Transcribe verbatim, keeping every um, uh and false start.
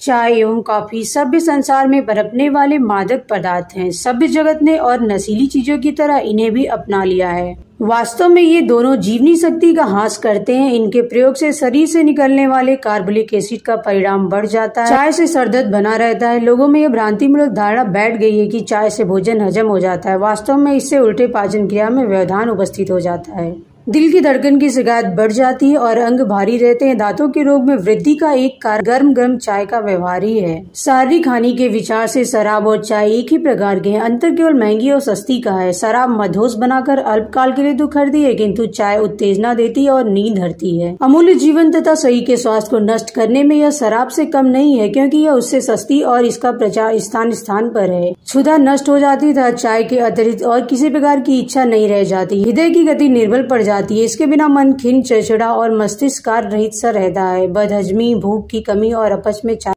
चाय एवं कॉफी सभ्य संसार में बरपने वाले मादक पदार्थ हैं। सभ्य जगत ने और नशीली चीजों की तरह इन्हें भी अपना लिया है। वास्तव में ये दोनों जीवनी शक्ति का ह्रास करते हैं। इनके प्रयोग से शरीर से निकलने वाले कार्बोलिक एसिड का परिणाम बढ़ जाता है। चाय से सरदर्द बना रहता है। लोगों में यह भ्रांतिमूलक धारणा बैठ गई है कि चाय से भोजन हजम हो जाता है। वास्तव में इससे उल्टे पाचन क्रिया में व्यवधान उपस्थित हो जाता है। दिल की धड़कन की शिकायत बढ़ जाती है और अंग भारी रहते हैं। दांतों के रोग में वृद्धि का एक कारण गर्म गर्म चाय का व्यवहार ही है। शारीरिक हानि के विचार से शराब और चाय एक ही प्रकार के हैं। अंतर केवल महंगी और सस्ती का है। शराब मदहोश बनाकर अल्पकाल के लिए तो खरीदी है, किंतु चाय उत्तेजना देती है और नींद हरती है। अमूल्य जीवन तथा शरीर के स्वास्थ्य को नष्ट करने में यह शराब से कम नहीं है, क्योंकि यह उससे सस्ती और इसका प्रचार स्थान स्थान पर है। क्षुधा नष्ट हो जाती था। चाय के अतिरिक्त और किसी प्रकार की इच्छा नहीं रह जाती। हृदय की गति निर्बल पड़ जाती है। इसके बिना मन खिन्न, चिड़चिड़ा और मस्तिष्क कार्य रहित सा रहता है। बदहजमी, भूख की कमी और अपच में चाय